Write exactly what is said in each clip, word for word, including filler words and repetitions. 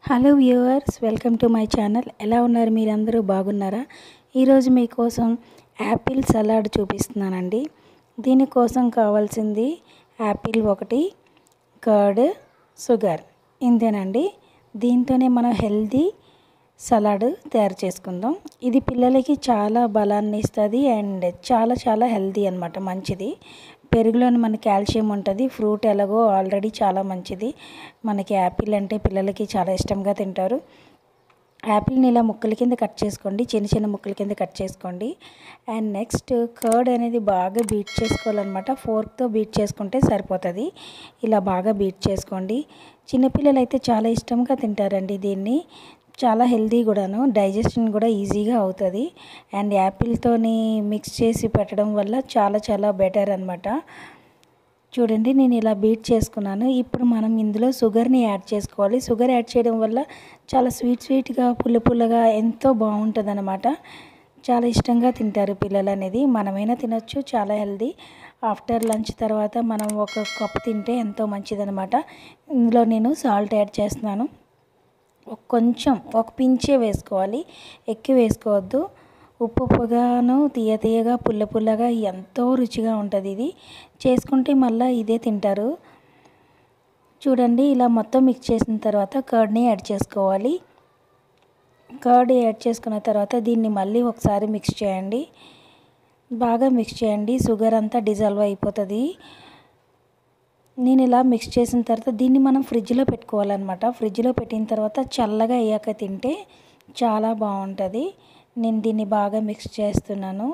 Hello viewers, welcome to my channel. ఎలా ఉన్నారు మీరందరూ? బాగున్నారా? ఈరోజు మీకోసం యాపిల్ సలాడ్ చూపిస్తున్నానండి. దీనికోసం కావాల్సింది యాపిల్ ఒకటి, కర్డ్, షుగర్, ఇంతేనండి. దీంతోనే మనం హెల్తీ సలాడ్ తయారు చేసుకుందాం. ఇది పిల్లలకి చాలా బలాన్ని ఇస్తుంది అండ్ చాలా చాలా హెల్తీ అన్నమాట, మంచిది. పెరుగులోని మనకి కాల్షియం ఉంటుంది. ఫ్రూట్ ఎలాగో ఆల్రెడీ చాలా మంచిది. మనకి యాపిల్ అంటే పిల్లలకి చాలా ఇష్టంగా తింటారు. యాపిల్ని ఇలా ముక్కల కింద కట్ చేసుకోండి, చిన్న చిన్న ముక్కల కింద కట్ చేసుకోండి. అండ్ నెక్స్ట్ కర్డ్ అనేది బాగా బీట్ చేసుకోవాలన్నమాట. ఫోర్క్తో బీట్ చేసుకుంటే సరిపోతుంది. ఇలా బాగా బీట్ చేసుకోండి. చిన్నపిల్లలు అయితే చాలా ఇష్టంగా తింటారండి దీన్ని. చాలా హెల్తీ కూడాను, డైజెషన్ కూడా ఈజీగా అవుతుంది. అండ్ యాపిల్తోని మిక్స్ చేసి పెట్టడం వల్ల చాలా చాలా బెటర్ అన్నమాట. చూడండి, నేను ఇలా బీట్ చేసుకున్నాను. ఇప్పుడు మనం ఇందులో షుగర్ని యాడ్ చేసుకోవాలి. షుగర్ యాడ్ చేయడం వల్ల చాలా స్వీట్ స్వీట్గా, పుల్ల పుల్లగా ఎంతో బాగుంటుంది అన్నమాట. చాలా ఇష్టంగా తింటారు పిల్లలు అనేది. మనమైనా తినొచ్చు, చాలా హెల్తీ. ఆఫ్టర్ లంచ్ తర్వాత మనం ఒక కప్ తింటే ఎంతో మంచిదన్నమాట. ఇందులో నేను సాల్ట్ యాడ్ చేస్తున్నాను. కొంచెం ఒక పించే వేసుకోవాలి, ఎక్కువ వేసుకోవద్దు. ఉప్పు ఉప్పుగాను, తీయ తీయగా, పుల్ల పుల్లగా ఎంతో రుచిగా ఉంటుంది. ఇది చేసుకుంటే మళ్ళీ ఇదే తింటారు. చూడండి, ఇలా మొత్తం మిక్స్ చేసిన తర్వాత కర్డ్ని యాడ్ చేసుకోవాలి. కర్డ్ యాడ్ చేసుకున్న తర్వాత దీన్ని మళ్ళీ ఒకసారి మిక్స్ చేయండి. బాగా మిక్స్ చేయండి. షుగర్ అంతా డిజాల్వ్ అయిపోతుంది. నేను ఇలా మిక్స్ చేసిన తర్వాత దీన్ని మనం ఫ్రిడ్జ్లో పెట్టుకోవాలన్నమాట. ఫ్రిడ్జ్లో పెట్టిన తర్వాత చల్లగా అయ్యాక తింటే చాలా బాగుంటుంది. నేను దీన్ని బాగా మిక్స్ చేస్తున్నాను.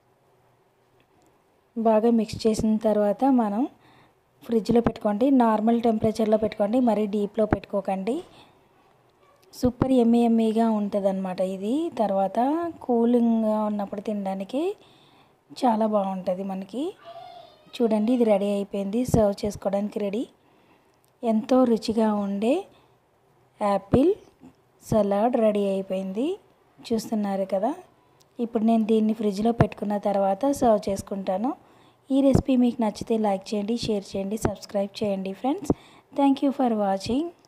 బాగా మిక్స్ చేసిన తర్వాత మనం ఫ్రిడ్జ్లో పెట్టుకోండి. నార్మల్ టెంపరేచర్లో పెట్టుకోండి, మరీ డీప్లో పెట్టుకోకండి. సూపర్ ఎమ్మీ ఎమ్మీగా ఉంటుంది అన్నమాట ఇది. తర్వాత కూలింగ్గా ఉన్నప్పుడు తినడానికి చాలా బాగుంటుంది మనకి. చూడండి, ఇది రెడీ అయిపోయింది. సర్వ్ చేసుకోవడానికి రెడీ. ఎంతో రుచిగా ఉండే యాపిల్ సలాడ్ రెడీ అయిపోయింది. చూస్తున్నారు కదా. ఇప్పుడు నేను దీన్ని ఫ్రిడ్జ్లో పెట్టుకున్న తర్వాత సర్వ్ చేసుకుంటాను. ఈ రెసిపీ మీకు నచ్చితే లైక్ చేయండి, షేర్ చేయండి, సబ్స్క్రైబ్ చేయండి friends. Thank you for watching.